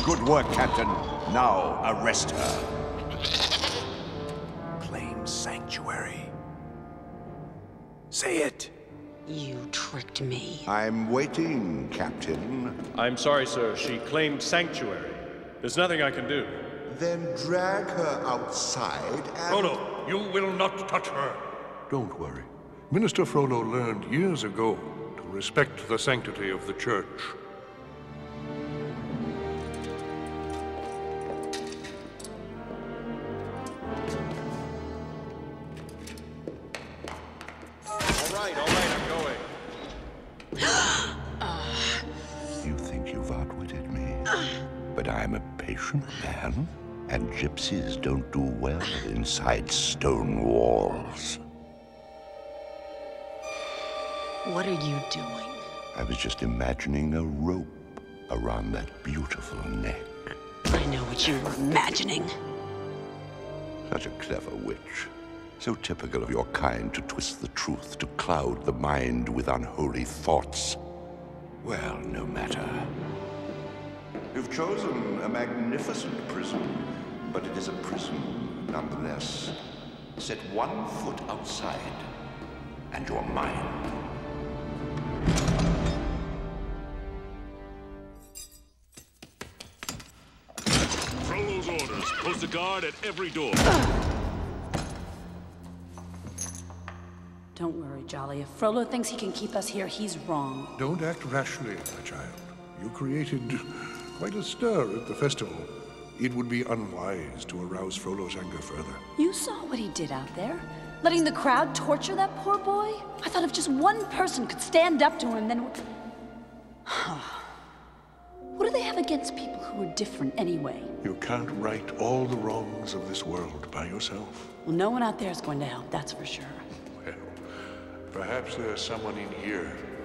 Good work, Captain. Now, arrest her. Claim sanctuary. Say it. You tricked me. I'm waiting, Captain. I'm sorry, sir. She claimed sanctuary. There's nothing I can do. Then drag her outside and... Frollo, you will not touch her. Don't worry. Minister Frollo learned years ago to respect the sanctity of the church. All right, I'm going. You think you've outwitted me, but I'm a patient man, and gypsies don't do well inside stone walls. What are you doing? I was just imagining a rope around that beautiful neck. I know what you were imagining. Such a clever witch. So typical of your kind to twist the truth, to cloud the mind with unholy thoughts. Well, no matter. You've chosen a magnificent prison, but it is a prison nonetheless. Set 1 foot outside, and you're mine. Frollo's orders. Post a guard at every door. Don't worry, Jolly. If Frollo thinks he can keep us here, he's wrong. Don't act rashly, my child. You created quite a stir at the festival. It would be unwise to arouse Frollo's anger further. You saw what he did out there? Letting the crowd torture that poor boy? I thought if just one person could stand up to him, then... What do they have against people who are different anyway? You can't right all the wrongs of this world by yourself. Well, no one out there is going to help, that's for sure. Well, perhaps there's someone in here